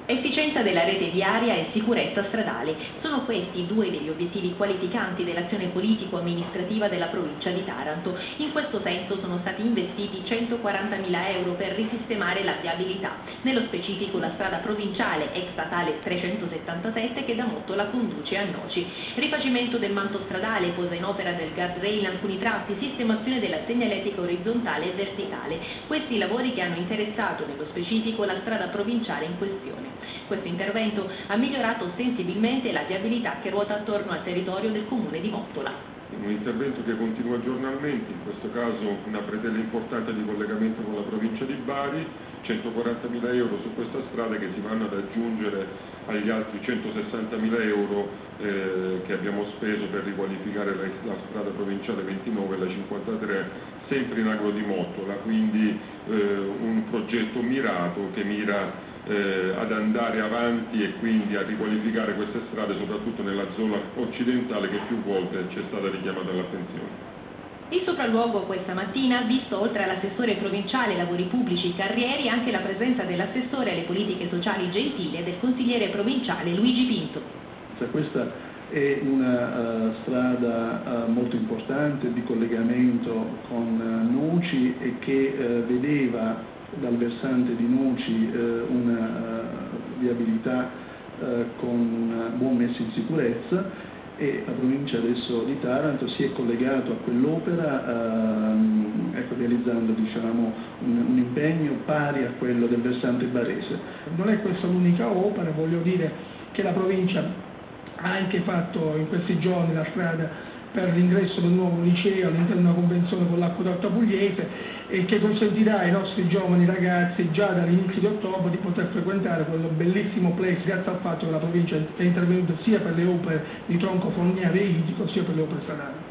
Efficienza della rete viaria e sicurezza stradale. Sono questi due degli obiettivi qualificanti dell'azione politico-amministrativa della provincia di Taranto. In questo senso sono stati investiti 140.000 euro per risistemare la viabilità, nello specifico la strada provinciale ex statale 377 che da Mottola conduce a Noci. Rifacimento del manto stradale, posa in opera del guardrail in alcuni tratti, sistemazione della segnaletica orizzontale e verticale. Questi lavori che hanno interessato nello specifico la strada provinciale in questione. Questo intervento ha migliorato sensibilmente la viabilità che ruota attorno al territorio del comune di Mottola. Un intervento che continua giornalmente, in questo caso una bretella importante di collegamento con la provincia di Bari, 140.000 euro su questa strada che si vanno ad aggiungere agli altri 160.000 euro che abbiamo speso per riqualificare la strada provinciale 29 e la 53, sempre in agro di Mottola, quindi un progetto mirato che mira ad andare avanti e quindi a riqualificare queste strade soprattutto nella zona occidentale che più volte ci è stata richiamata l'attenzione. Il sopralluogo questa mattina ha visto, oltre all'assessore provinciale lavori pubblici Carrieri, anche la presenza dell'assessore alle politiche sociali Gentile e del consigliere provinciale Luigi Pinto. Questa è una strada molto importante di collegamento con Noci e che vedeva dal versante di Noci una viabilità con un buon messo in sicurezza, e la provincia adesso di Taranto si è collegato a quell'opera realizzando un impegno pari a quello del versante barese. Non è questa l'unica opera, voglio dire che la provincia ha anche fatto in questi giorni la strada per l'ingresso del nuovo liceo all'interno di una convenzione con l'Acquedotta Pugliese, e che consentirà ai nostri giovani ragazzi già dall'inizio di ottobre di poter frequentare quello bellissimo place, grazie al fatto che la provincia è intervenuta sia per le opere di tronco fognario e idrico sia per le opere stradali.